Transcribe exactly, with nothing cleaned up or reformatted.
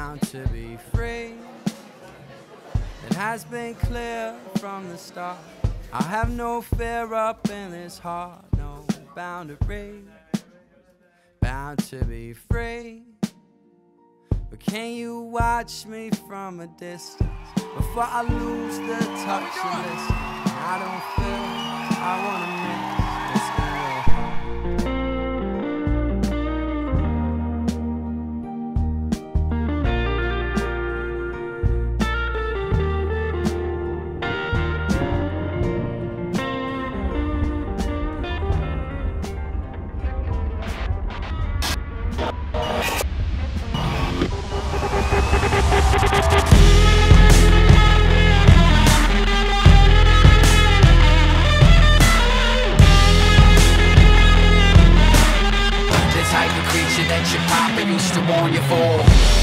bound to be free. It has been clear from the start, I have no fear up in this heart, no boundary. Bound to be free. But can you watch me from a distance before I lose the touch of this? I don't feel I wanna miss this in your heart. That your papa used to warn you for.